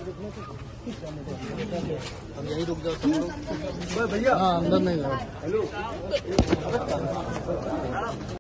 हम यही रुक जाते हैं भैया। हाँ अंदर नहीं जाओ।